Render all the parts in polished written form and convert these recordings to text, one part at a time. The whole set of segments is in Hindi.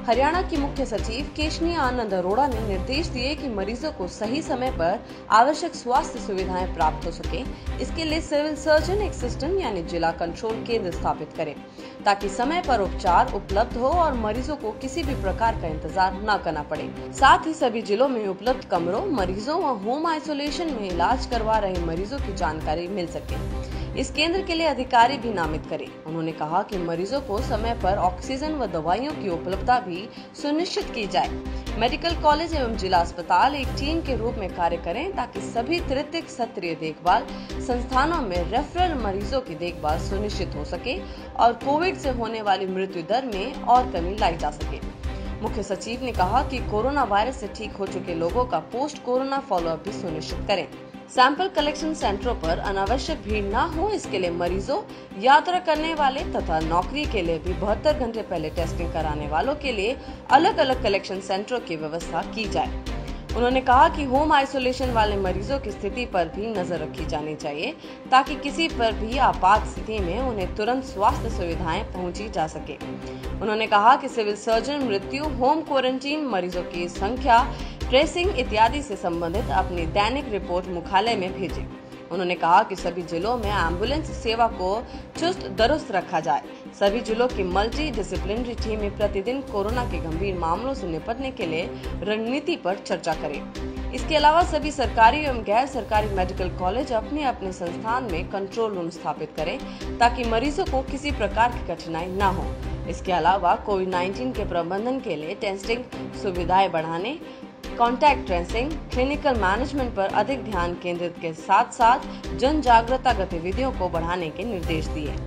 हरियाणा की मुख्य सचिव केशनी आनंद अरोड़ा ने निर्देश दिए कि मरीजों को सही समय पर आवश्यक स्वास्थ्य सुविधाएं प्राप्त हो सके। इसके लिए सिविल सर्जन एक सिस्टम यानी जिला कंट्रोल केंद्र स्थापित करें, ताकि समय पर उपचार उपलब्ध हो और मरीजों को किसी भी प्रकार का इंतजार न करना पड़े। साथ ही सभी जिलों में उपलब्ध कमरों, मरीजों व होम आइसोलेशन में इलाज करवा रहे मरीजों की जानकारी मिल सके। इस केंद्र के लिए अधिकारी भी नामित करें। उन्होंने कहा कि मरीजों को समय पर ऑक्सीजन व दवाइयों की उपलब्धता भी सुनिश्चित की जाए। मेडिकल कॉलेज एवं जिला अस्पताल एक टीम के रूप में कार्य करें, ताकि सभी तृतीयक सत्रीय देखभाल संस्थानों में रेफरल मरीजों की देखभाल सुनिश्चित हो सके और कोविड से होने वाली मृत्यु दर में और कमी लाई जा सके। मुख्य सचिव ने कहा कि कोरोना वायरस से ठीक हो चुके लोगों का पोस्ट कोरोना फॉलोअप भी सुनिश्चित करें। सैंपल कलेक्शन सेंटरों पर अनावश्यक भीड़ न हो, इसके लिए मरीजों, यात्रा करने वाले तथा नौकरी के लिए भी 72 घंटे पहले टेस्टिंग कराने वालों के लिए अलग अलग कलेक्शन सेंटरों की व्यवस्था की जाए। उन्होंने कहा कि होम आइसोलेशन वाले मरीजों की स्थिति पर भी नजर रखी जानी चाहिए, ताकि किसी पर भी आपात स्थिति में उन्हें तुरंत स्वास्थ्य सुविधाएं पहुंची जा सके। उन्होंने कहा कि सिविल सर्जन मृत्यु, होम क्वारंटीन, मरीजों की संख्या, ट्रेसिंग इत्यादि से संबंधित अपनी दैनिक रिपोर्ट मुख्यालय में भेजें। उन्होंने कहा कि सभी जिलों में एम्बुलेंस सेवा को चुस्त दुरुस्त रखा जाए। सभी जिलों की मल्टी डिसिप्लिनरी टीमें प्रतिदिन कोरोना के गंभीर मामलों से निपटने के लिए रणनीति पर चर्चा करें। इसके अलावा सभी सरकारी एवं गैर सरकारी मेडिकल कॉलेज अपने अपने संस्थान में कंट्रोल रूम स्थापित करें, ताकि मरीजों को किसी प्रकार की कठिनाई न हो। इसके अलावा कोविड-19 के प्रबंधन के लिए टेस्टिंग सुविधाएं बढ़ाने, कॉन्टैक्ट ट्रेसिंग, क्लिनिकल मैनेजमेंट पर अधिक ध्यान केंद्रित के साथ साथ जन जागरूकता गतिविधियों को बढ़ाने के निर्देश दिए।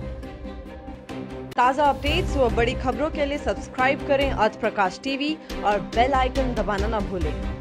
ताज़ा अपडेट्स व बड़ी खबरों के लिए सब्सक्राइब करें अर्थ प्रकाश टीवी और बेल आइकन दबाना न भूलें।